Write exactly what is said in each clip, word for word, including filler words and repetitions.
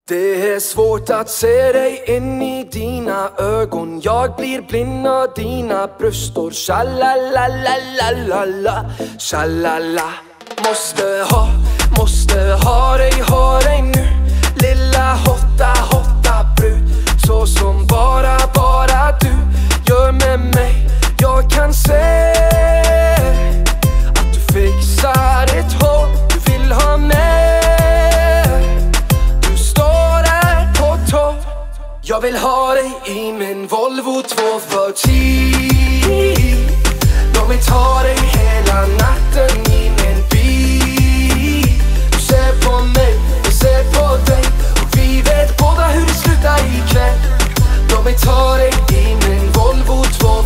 Det är svårt att se dig in i dina ögon. Jag blir blind av dina bröstor. Shalalalalala, shalala. Måste ha, måste ha dig, ha dig nu. Lilla hotta, hotta brud. Så som bara, bara du gör med mig. Jag kan se att du fixar ett hål du vill ha med. Du står där på topp. Jag vill ha dig i min Volvo två fyrtio. Låt mig ta dig hela natten i min bil. Du ser på mig, jag ser på dig. Och vi vet båda hur det slutar ikväll. Låt mig ta dig i min Volvo två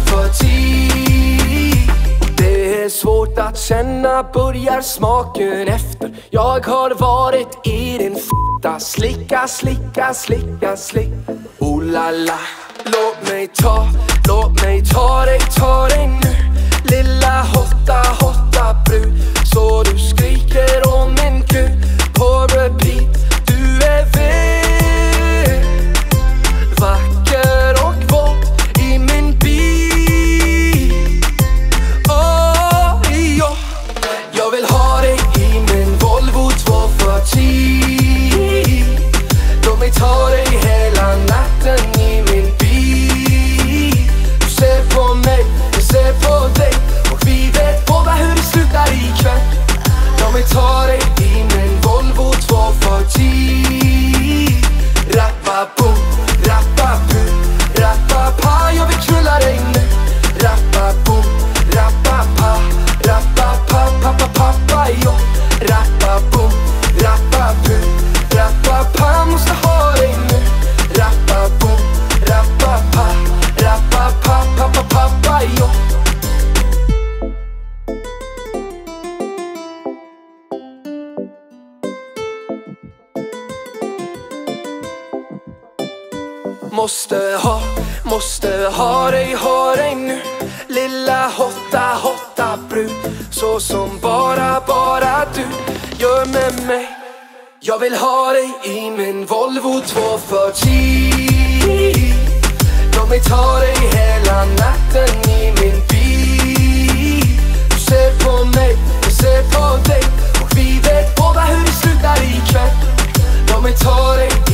fyrtio. Det är svårt att känna, börjar smaken efter. Jag har varit i din fitta. Slicka, slicka, slicka, slicka. Oh la la. Låt mig ta, låt mig ta dig, ta dig nu. Lilla hotta, hotta brud. Så du skriker om min gud på repeat. Du är vild, vacker och våld i min bil. Oh, ja. Jag vill ha dig i min Volvo två fyrtio. Låt mig ta dig hela natten i min bil. Du ser på mig, jag ser på dig. Och vi vet båda hur det slutar ikväll. Låt mig ta dig i min Volvo två fyrtio. Rappa boom, rappa boom, rappa pa. Jag vill knulla dig nu. Rappa boom, rappa pa, rappa pa, pappa, pappa, jo. Rappa boom, rappa boom, rappa pa. Måste ha dig nu. Rappa boom, rappa pa, rappa pa, pappa, pappa, jo. Måste ha, måste ha dig, ha dig nu. Lilla hotta, hotta brud. Så som bara, bara du gör med mig. Jag vill ha dig i min Volvo två fyrtio. Låt mig ta dig hela natten i min bil. Du ser på mig, jag ser på dig. Och vi vet båda hur det slutar ikväll. Låt mig ta dig